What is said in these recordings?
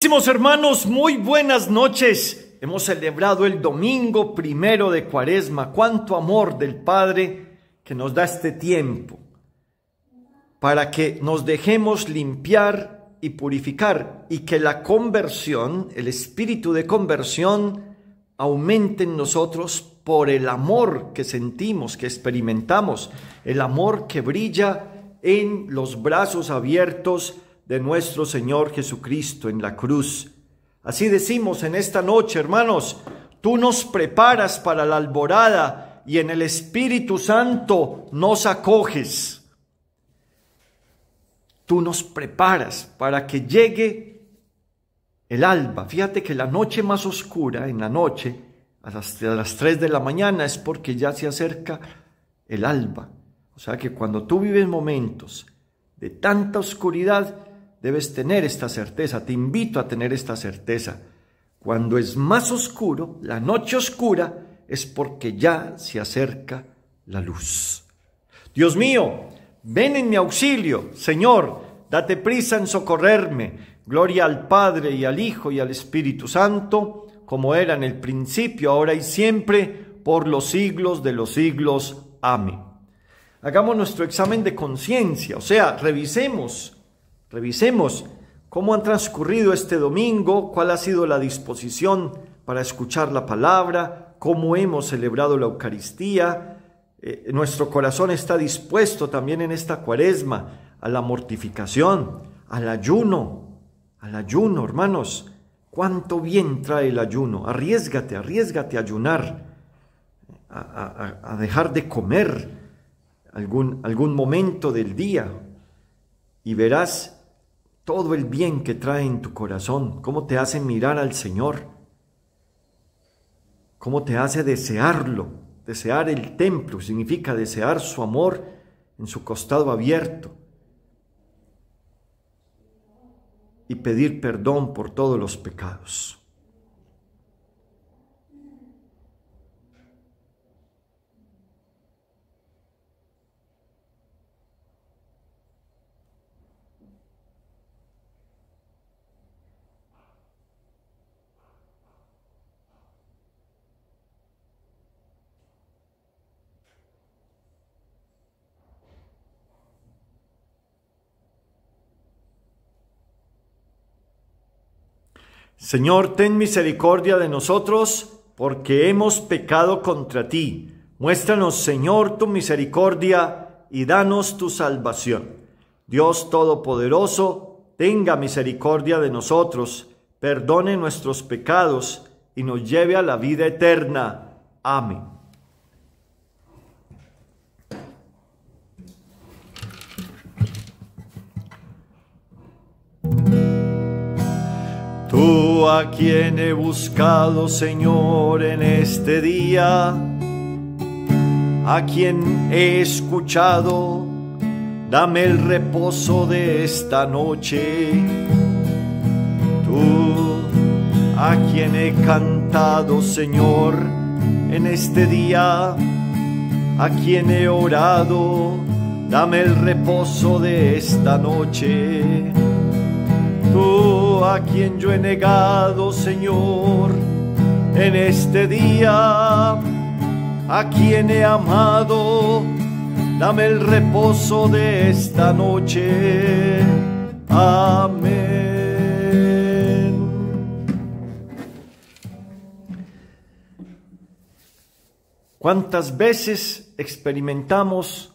Queridísimos hermanos, muy buenas noches. Hemos celebrado el domingo primero de Cuaresma. Cuánto amor del Padre que nos da este tiempo para que nos dejemos limpiar y purificar y que la conversión, el espíritu de conversión, aumente en nosotros por el amor que sentimos, que experimentamos, el amor que brilla en los brazos abiertos de nuestro Señor Jesucristo en la cruz. Así decimos en esta noche, hermanos, tú nos preparas para la alborada y en el Espíritu Santo nos acoges. Tú nos preparas para que llegue el alba. Fíjate que la noche más oscura, en la noche, a las 3 de la mañana, es porque ya se acerca el alba. O sea que cuando tú vives momentos de tanta oscuridad, debes tener esta certeza, te invito a tener esta certeza. Cuando es más oscuro, la noche oscura, es porque ya se acerca la luz. Dios mío, ven en mi auxilio, Señor, date prisa en socorrerme. Gloria al Padre y al Hijo y al Espíritu Santo, como era en el principio, ahora y siempre, por los siglos de los siglos. Amén. Hagamos nuestro examen de conciencia, o sea, revisemos cómo han transcurrido este domingo, cuál ha sido la disposición para escuchar la palabra, cómo hemos celebrado la Eucaristía. Nuestro corazón está dispuesto también en esta Cuaresma a la mortificación, al ayuno, hermanos. Cuánto bien trae el ayuno. Arriésgate a ayunar, a dejar de comer algún momento del día y verás todo el bien que trae en tu corazón, cómo te hace mirar al Señor, cómo te hace desearlo. Desear el templo significa desear su amor en su costado abierto y pedir perdón por todos los pecados. Señor, ten misericordia de nosotros, porque hemos pecado contra ti. Muéstranos, Señor, tu misericordia y danos tu salvación. Dios Todopoderoso, tenga misericordia de nosotros, perdone nuestros pecados y nos lleve a la vida eterna. Amén. Tú a quien he buscado, Señor, en este día, a quien he escuchado, dame el reposo de esta noche. Tú a quien he cantado, Señor, en este día, a quien he orado, dame el reposo de esta noche. Tú a quien yo he negado, Señor, en este día, a quien he amado, dame el reposo de esta noche. Amén. ¿Cuántas veces experimentamos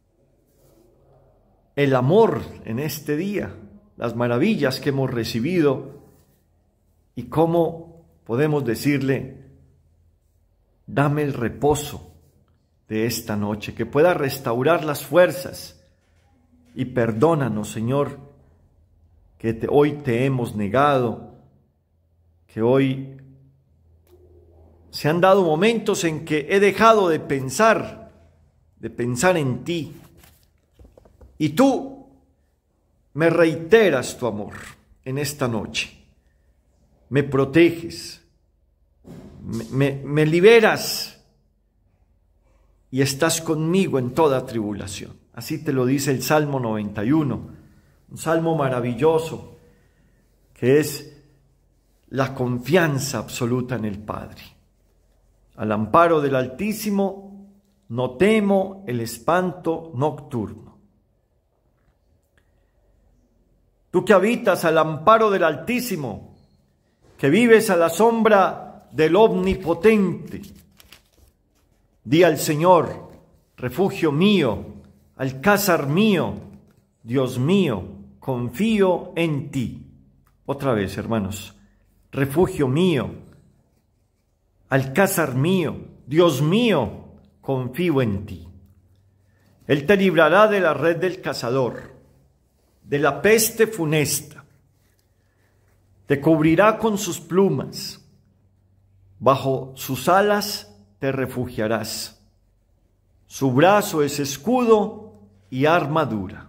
el amor en este día? Las maravillas que hemos recibido y cómo podemos decirle, dame el reposo de esta noche, que pueda restaurar las fuerzas y perdónanos, Señor, que hoy te hemos negado, que hoy se han dado momentos en que he dejado de pensar en ti y tú me reiteras tu amor en esta noche, me proteges, me liberas y estás conmigo en toda tribulación. Así te lo dice el Salmo 91, un salmo maravilloso que es la confianza absoluta en el Padre. Al amparo del Altísimo, no temo el espanto nocturno. Tú que habitas al amparo del Altísimo, que vives a la sombra del Omnipotente, di al Señor, refugio mío, alcázar mío, Dios mío, confío en ti. Otra vez, hermanos, refugio mío, alcázar mío, Dios mío, confío en ti. Él te librará de la red del cazador, de la peste funesta. Te cubrirá con sus plumas, bajo sus alas te refugiarás. Su brazo es escudo y armadura.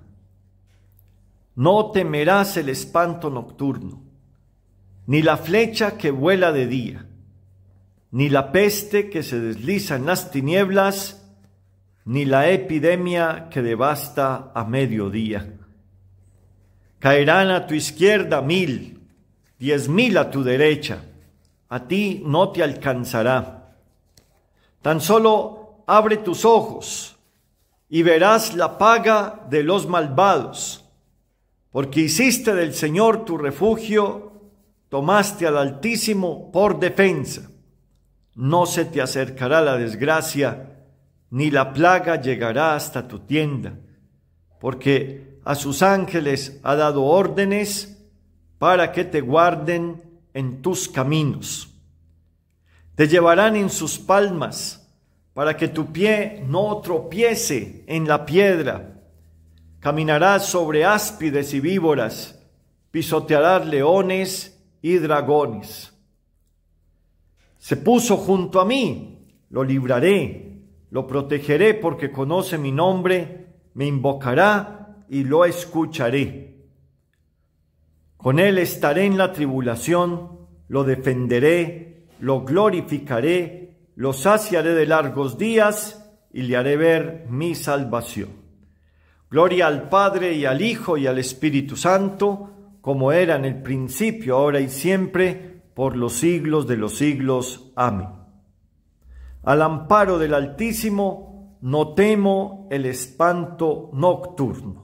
No temerás el espanto nocturno, ni la flecha que vuela de día, ni la peste que se desliza en las tinieblas, ni la epidemia que devasta a mediodía. Caerán a tu izquierda 1000, 10,000 a tu derecha, a ti no te alcanzará. Tan solo abre tus ojos y verás la paga de los malvados, porque hiciste del Señor tu refugio, tomaste al Altísimo por defensa. No se te acercará la desgracia, ni la plaga llegará hasta tu tienda, porque a sus ángeles ha dado órdenes para que te guarden en tus caminos. Te llevarán en sus palmas, para que tu pie no tropiece en la piedra. Caminarás sobre áspides y víboras, pisotearás leones y dragones. Se puso junto a mí, lo libraré, lo protegeré porque conoce mi nombre, me invocará y lo escucharé. Con él estaré en la tribulación, lo defenderé, lo glorificaré, lo saciaré de largos días y le haré ver mi salvación. Gloria al Padre y al Hijo y al Espíritu Santo, como era en el principio, ahora y siempre, por los siglos de los siglos. Amén. Al amparo del Altísimo, no temo el espanto nocturno.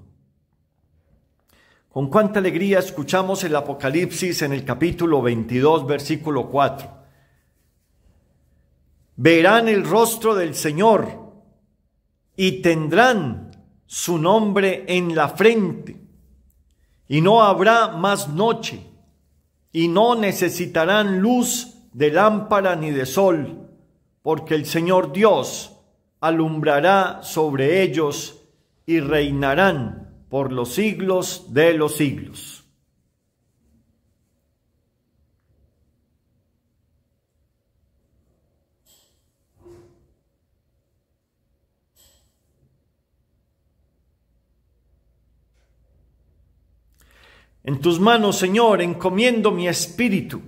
Con cuánta alegría escuchamos el Apocalipsis en el capítulo 22, versículo 4. Verán el rostro del Señor y tendrán su nombre en la frente, y no habrá más noche, y no necesitarán luz de lámpara ni de sol, porque el Señor Dios alumbrará sobre ellos y reinarán por los siglos de los siglos. En tus manos, Señor, encomiendo mi espíritu.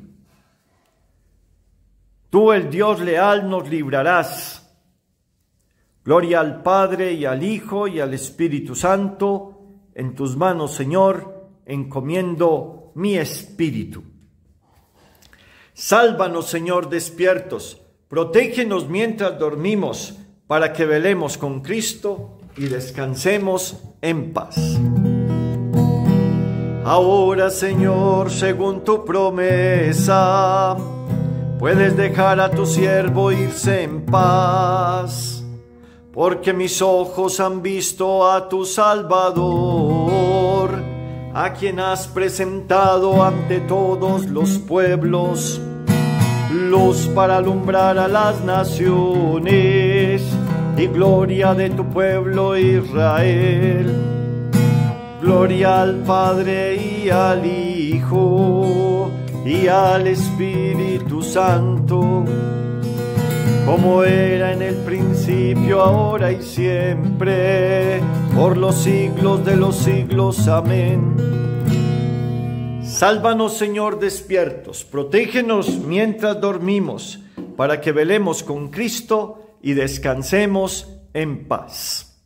Tú, el Dios leal, nos librarás. Gloria al Padre y al Hijo y al Espíritu Santo. En tus manos, Señor, encomiendo mi espíritu. Sálvanos, Señor, despiertos. Protégenos mientras dormimos, para que velemos con Cristo y descansemos en paz. Ahora, Señor, según tu promesa, puedes dejar a tu siervo irse en paz, porque mis ojos han visto a tu Salvador, a quien has presentado ante todos los pueblos, luz para alumbrar a las naciones y gloria de tu pueblo Israel. Gloria al Padre y al Hijo y al Espíritu Santo, como era en el principio, ahora y siempre, por los siglos de los siglos. Amén. Sálvanos, Señor, despiertos, protégenos mientras dormimos, para que velemos con Cristo y descansemos en paz.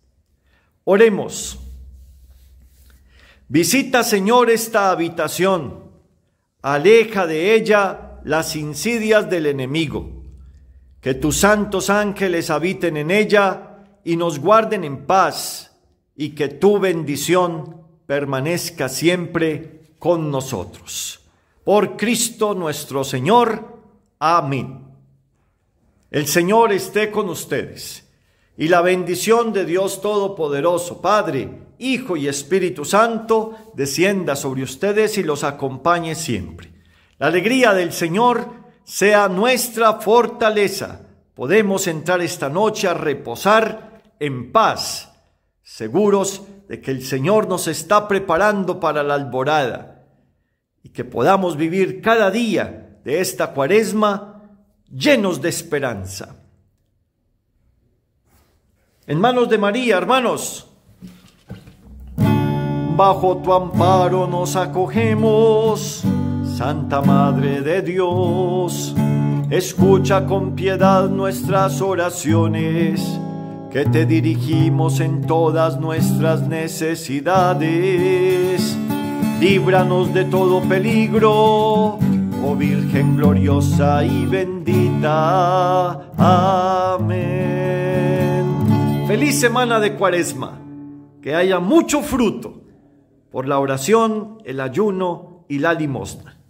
Oremos. Visita, Señor, esta habitación, aleja de ella las insidias del enemigo. Que tus santos ángeles habiten en ella y nos guarden en paz, y que tu bendición permanezca siempre con nosotros. Por Cristo nuestro Señor. Amén. El Señor esté con ustedes, y la bendición de Dios Todopoderoso, Padre, Hijo y Espíritu Santo, descienda sobre ustedes y los acompañe siempre. La alegría del Señor sea nuestra fortaleza. Podemos entrar esta noche a reposar en paz, seguros de que el Señor nos está preparando para la alborada, y que podamos vivir cada día de esta Cuaresma llenos de esperanza. En manos de María, hermanos. Bajo tu amparo nos acogemos, Santa Madre de Dios. Escucha con piedad nuestras oraciones, que te dirigimos en todas nuestras necesidades. Líbranos de todo peligro, oh Virgen gloriosa y bendita. Amén. Feliz semana de Cuaresma. Que haya mucho fruto por la oración, el ayuno y la limosna.